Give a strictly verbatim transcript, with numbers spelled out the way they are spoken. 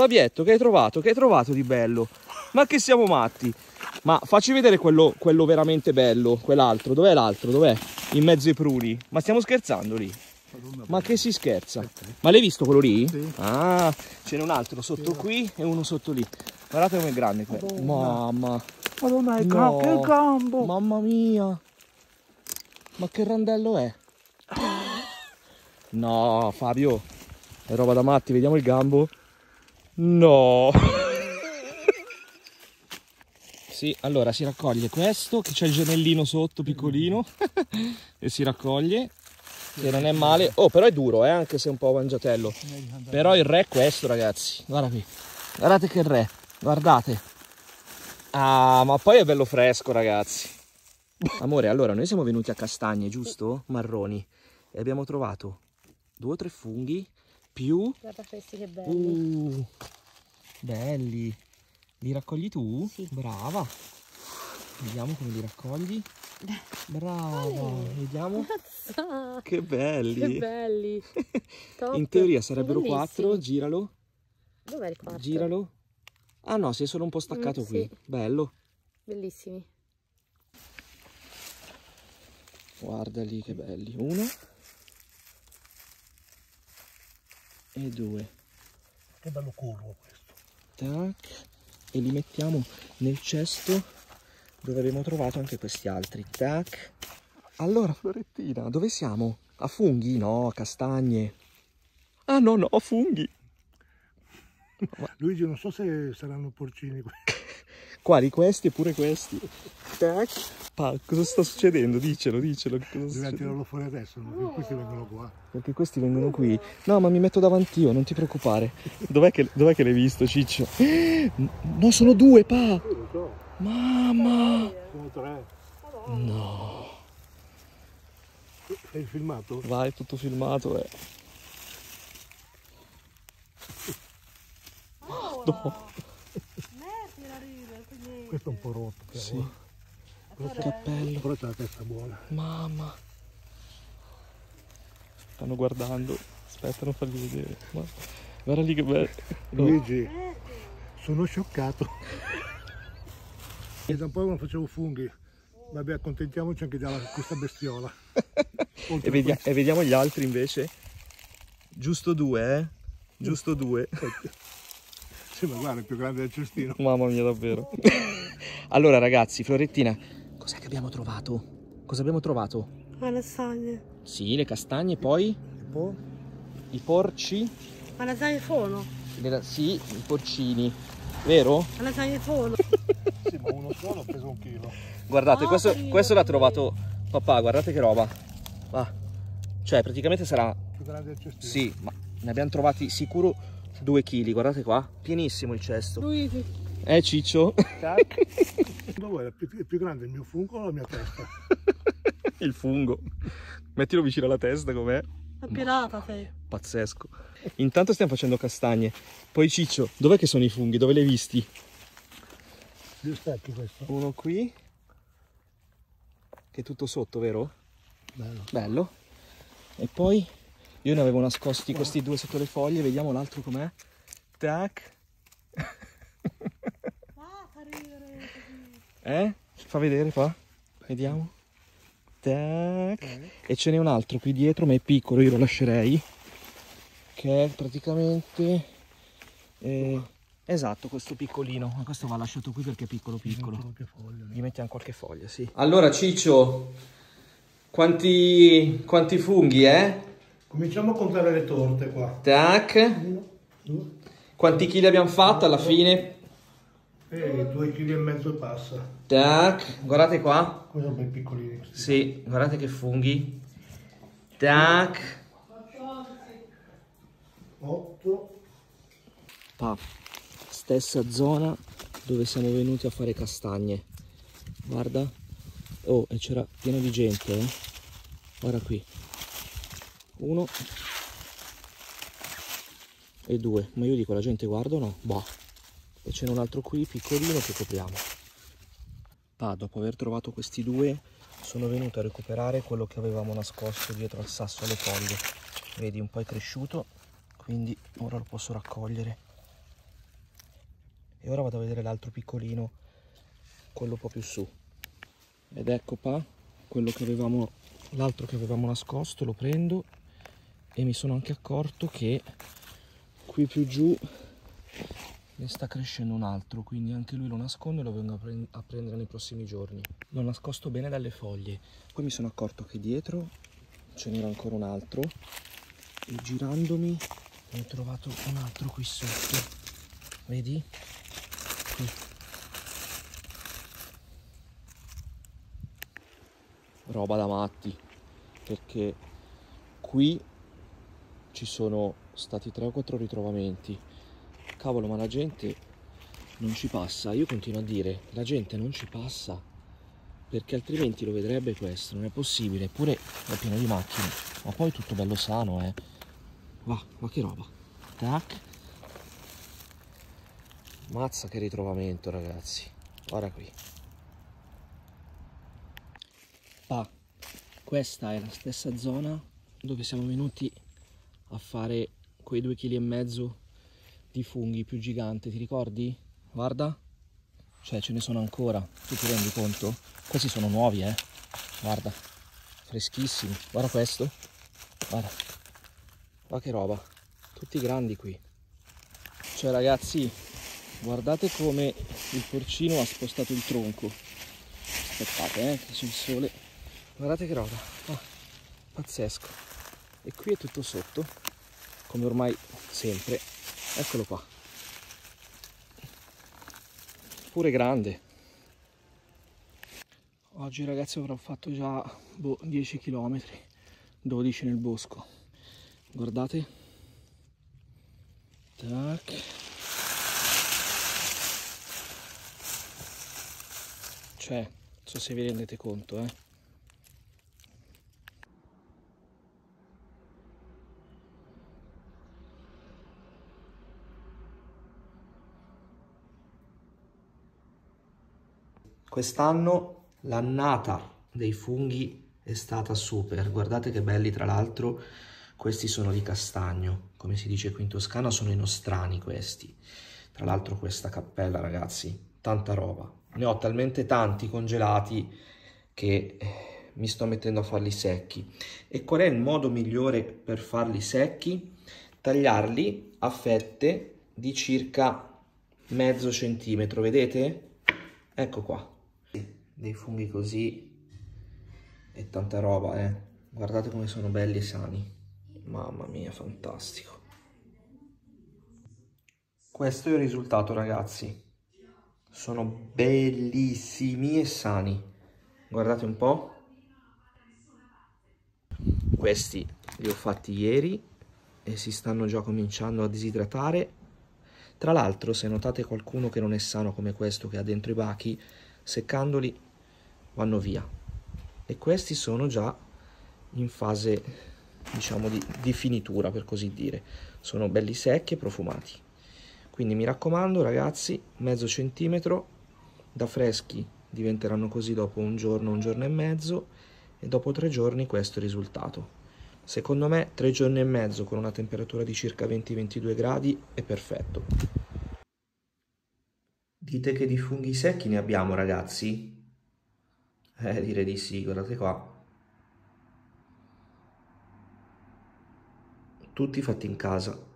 Fabietto, che hai trovato? Che hai trovato di bello? Ma che siamo matti? Ma facci vedere quello, quello veramente bello, quell'altro. Dov'è l'altro? Dov'è? In mezzo ai pruni. Ma stiamo scherzando lì? Ma che si scherza? Ma l'hai visto quello lì? Sì. Ah, ce n'è un altro sotto qui e uno sotto lì. Guardate com'è grande quello. Mamma. Madonna, il No. che gambo! Mamma mia. Ma che randello è? No, Fabio. È roba da matti, vediamo il gambo. No. Sì, allora si raccoglie questo, che c'è il gemellino sotto piccolino. E si raccoglie. Che non è male. Oh, però è duro, eh, anche se è un po' mangiatello. Però il re è questo, ragazzi. Guarda qui. Guardate che re. Guardate. Ah, ma poi è bello fresco, ragazzi. Amore, allora noi siamo venuti a Castagne, giusto? Marroni. E abbiamo trovato due o tre funghi più... Guarda questi che belli. Uh, belli. Li raccogli tu? Sì. Brava. Vediamo come li raccogli. Brava. Vediamo. Mazza. Che belli. Che belli. Top. In teoria sarebbero Bellissimi. quattro. Giralo. Dov'è il quarto? Giralo. Ah no, si è solo un po' staccato Mm, qui. sì. Bello. Bellissimi. Guarda lì che belli. Uno. E due. Che bello curvo questo. Tac. E li mettiamo nel cesto dove abbiamo trovato anche questi altri. Tac. Allora, Florettina, dove siamo? A funghi? No, a castagne. Ah no, no, a funghi. Ma... Luigi, non so se saranno porcini. Quali? Questi e pure questi. Tac. Pa, cosa sta succedendo? Dicelo, dicelo. Dobbiamo tirarlo fuori adesso, no? Perché questi vengono qua. Perché questi vengono qui. No, ma mi metto davanti io, non ti preoccupare. Dov'è che, dov'è che l'hai visto, Ciccio? No, sono due, pa. Io lo so. Mamma. Sono tre. No. Hai filmato? Vai, tutto filmato, eh. No. Questo è un po' rotto. Però. Sì. Però Che bello. però c'ha la testa buona. Mamma. Stanno guardando. Aspetta, non fargli vedere. Ma... guarda lì che bello. Luigi, sono scioccato. E da un po' non facevo funghi. Vabbè, accontentiamoci anche di questa bestiola. E, vedia e vediamo gli altri invece. Giusto due, eh? Giusto due. Sì, ma guarda, è più grande del cestino. Mamma mia, davvero. Allora, ragazzi, Florettina, cos'è che abbiamo trovato? Cosa abbiamo trovato? Le lasagne. Sì, le castagne, poi E poi? i porci. Ma lasagne sono? Le, sì, i porcini. Vero? Ma lasagne sono? Sì, ma uno solo pesa un chilo. Guardate, Oh, questo, carino, questo l'ha carino. trovato papà, guardate che roba. Va. Cioè, praticamente sarà... Più grande del cestino. Sì, ma ne abbiamo trovati sicuro due chili, guardate qua. Pienissimo il cesto. Luigi. Eh, Ciccio? Dove è più, è più grande il mio fungo o la mia testa? Il fungo. Mettilo vicino alla testa com'è. La pirata sei. Pazzesco. Intanto stiamo facendo castagne. Poi Ciccio, dov'è che sono i funghi? Dove li hai visti? Due stecchi questo. Uno qui. Che è tutto sotto, vero? Bello. Bello. E poi io ne avevo nascosti questi due sotto le foglie. Vediamo l'altro com'è. Tac. Ah, fa ridere così. Eh? Fa vedere qua. Vediamo. Tac. E ce n'è un altro qui dietro, ma è piccolo, io lo lascerei. Che è praticamente... Eh, esatto, questo piccolino. Ma questo va lasciato qui perché è piccolo piccolo. Gli mettiamo qualche foglia, sì. Allora, Ciccio, quanti, quanti funghi, eh? Cominciamo a contare le torte qua. Tac. Uno, due, Quanti chili abbiamo fatto alla fine? e due chili e mezzo e passa. Tac. Guardate qua. Questi sono ben piccolini. Questi. Sì, guardate che funghi. Tac. otto. Pa. Stessa zona dove siamo venuti a fare castagne. Guarda. Oh, e c'era pieno di gente, eh. Guarda qui. Uno. E due. Ma io dico, la gente guarda o no? Boh. E c'è un altro qui, piccolino, che copriamo. Pa, dopo aver trovato questi due, sono venuto a recuperare quello che avevamo nascosto dietro al sasso alle foglie. Vedi, un po' è cresciuto, quindi ora lo posso raccogliere. e ora vado a vedere l'altro piccolino, quello un po' più su. Ed ecco qua, quello che avevamo, l'altro che avevamo nascosto, lo prendo e mi sono anche accorto che qui più giù ne sta crescendo un altro, quindi anche lui lo nascondo e lo vengo a, pre a prendere nei prossimi giorni. L'ho nascosto bene dalle foglie. Poi mi sono accorto che dietro ce n'era ancora un altro e girandomi ne ho trovato un altro qui sotto. Vedi? Qui. Roba da matti, perché qui ci sono stati tre o quattro ritrovamenti. Cavolo, ma la gente non ci passa. Io continuo a dire, la gente non ci passa, perché altrimenti lo vedrebbe questo, non è possibile. Eppure è pieno di macchine, ma poi tutto bello sano, eh. Va, ma che roba. Tac. Mazza che ritrovamento, ragazzi. Guarda qui. Ah, questa è la stessa zona dove siamo venuti a fare quei due chili e mezzo di funghi più gigante, ti ricordi? Guarda, cioè ce ne sono ancora, tu ti rendi conto? Questi sono nuovi, eh? Guarda, freschissimi, guarda questo, guarda, guarda che roba, tutti grandi qui. Cioè ragazzi, guardate come il porcino ha spostato il tronco. Aspettate, eh, che c'è il sole. Guardate che roba, ah, pazzesco. E qui è tutto sotto, come ormai sempre. Eccolo qua, pure grande. Oggi ragazzi avrò fatto già boh, dieci chilometri, dodici nel bosco. Guardate. Tac. Cioè, non so se vi rendete conto, eh. Quest'anno l'annata dei funghi è stata super, guardate che belli, tra l'altro questi sono di castagno, come si dice qui in Toscana, sono i nostrani questi. Tra l'altro questa cappella, ragazzi, tanta roba. Ne ho talmente tanti congelati che mi sto mettendo a farli secchi. E qual è il modo migliore per farli secchi? Tagliarli a fette di circa mezzo centimetro, vedete? Ecco qua. Dei funghi così e tanta roba, eh. Guardate come sono belli e sani. Mamma mia, fantastico. Questo è il risultato, ragazzi. Sono bellissimi e sani. Guardate un po'. Questi li ho fatti ieri e si stanno già cominciando a disidratare. Tra l'altro, se notate qualcuno che non è sano come questo che ha dentro i bachi, seccandoli vanno via. E questi sono già in fase, diciamo, di, di finitura, per così dire. Sono belli secchi e profumati. Quindi mi raccomando, ragazzi, mezzo centimetro, da freschi diventeranno così dopo un giorno, un giorno e mezzo, e dopo tre giorni questo è il risultato. Secondo me tre giorni e mezzo con una temperatura di circa venti ventidue gradi è perfetto. Dite che di funghi secchi ne abbiamo, ragazzi? Eh, direi di sì, guardate qua. Tutti fatti in casa.